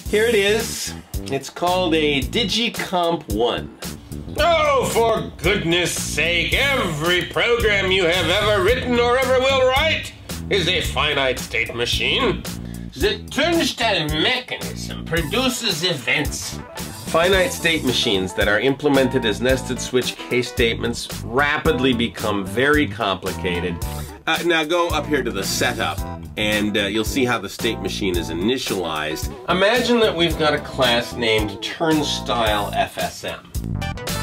Here it is. It's called a DigiComp1. Oh, for goodness sake, every program you have ever written or ever will write is a finite state machine. The turnstile mechanism produces events. Finite state machines that are implemented as nested switch case statements rapidly become very complicated. Now go up here to the setup and you'll see how the state machine is initialized. Imagine that we've got a class named Turnstile FSM.